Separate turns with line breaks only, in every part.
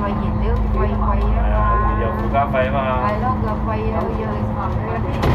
燃料費貴啊嘛，
有附加費嘛。
係咯，個費又要嗰啲。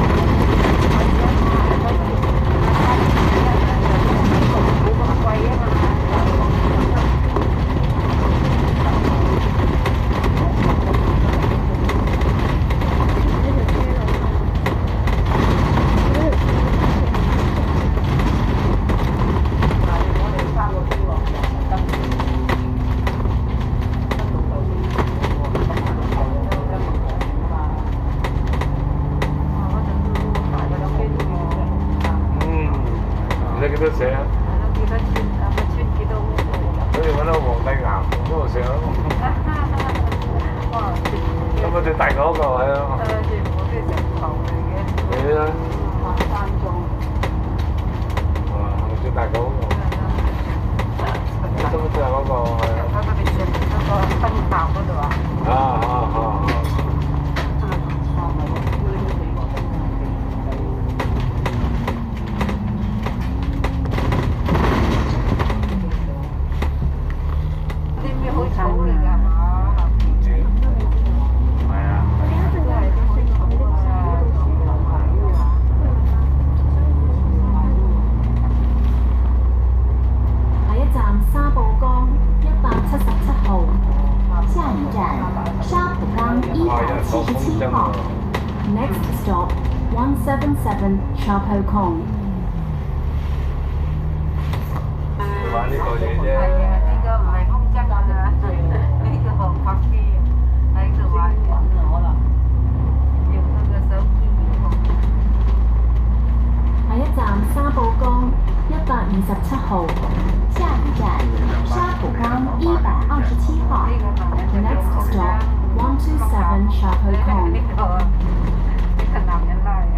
你幾多寫啊？
幾多寸啊？乜寸幾多戶？
好似揾到皇帝岩嗰度寫咯。
哇！
咁我最大嗰個係咯。
全部都係石頭嚟嘅。
係啊。
山中。
哇！最大嗰個。最大嗰個係。
嗰個你上嗰個燈塔嗰度啊？
啊！
好草嚟㗎係嘛？
唔知。係啊。
下一站沙浦江177號，下一站沙浦江177號。Next stop 177 Sha Po Kong。
玩呢個嘢啫。
係啊，呢個唔係空質㗎，呢個航拍機喺度玩緊可能用佢個手機。
下一站沙浦江127號，下一站沙浦江127號。Next stop 127 Sha Po Kong。
呢個男人拉嘅。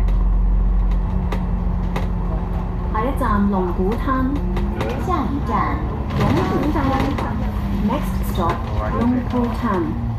下一站龍鼓灘，下一站龍鼓灘。Next stop 龍鼓灘。